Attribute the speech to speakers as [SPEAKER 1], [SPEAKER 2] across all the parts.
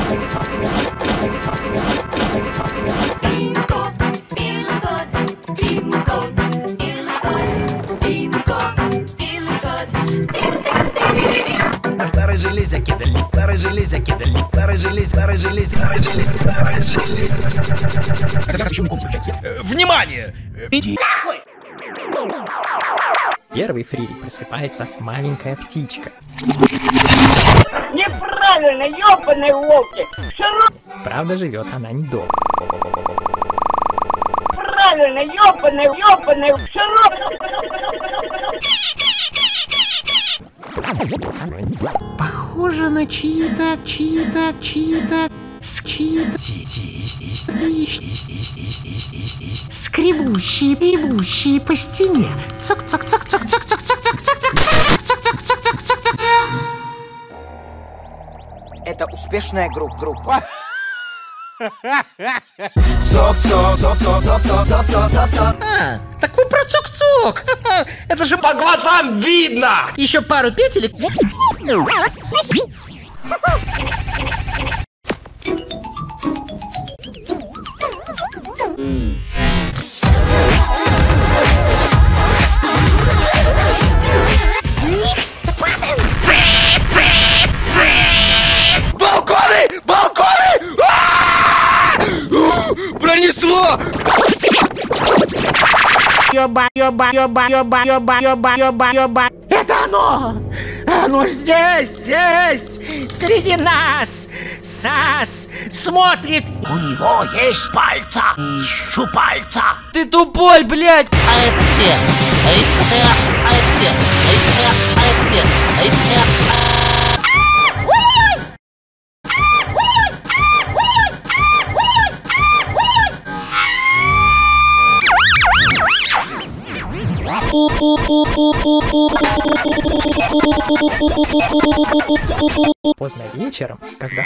[SPEAKER 1] На старой железяке дали, старой железяке дали, старой желез, старой желез, старой желез, старой желез. Это как еще не получается. Внимание! Иди нахуй!
[SPEAKER 2] Первый фриль просыпается маленькая птичка.
[SPEAKER 3] Неправильно, ёбаные волки!
[SPEAKER 2] Правда, живет она недолго.
[SPEAKER 3] Правильно, ёбаные!
[SPEAKER 4] Похоже на чьи-то скребущие по стене. Цок-цок-цок-цок-цок-цок-цок-цок-цок-цок-цок-цок-цок-цок-цок.
[SPEAKER 5] Это успешная группа.
[SPEAKER 4] А, так вы про цок-цок. Это же по глазам видно. Еще пару петелек.
[SPEAKER 1] Балконы! Пронесло!
[SPEAKER 4] Ёба. Это оно! Оно здесь! Среди нас! Сас смотрит! У него есть пальца! Щупальца!
[SPEAKER 6] Ты тупой, блядь!
[SPEAKER 4] А это где?
[SPEAKER 2] Поздно вечером, когда...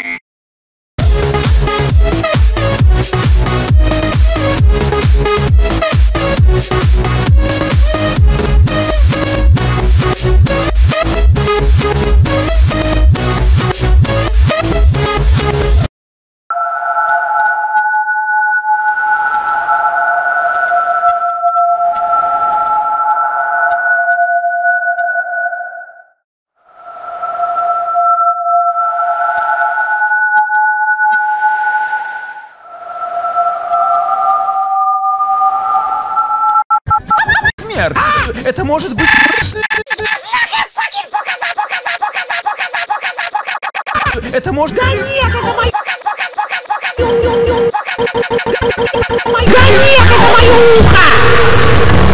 [SPEAKER 1] Это может быть... Это может...
[SPEAKER 4] Да нет, это мой... Да нет, это мое ухо!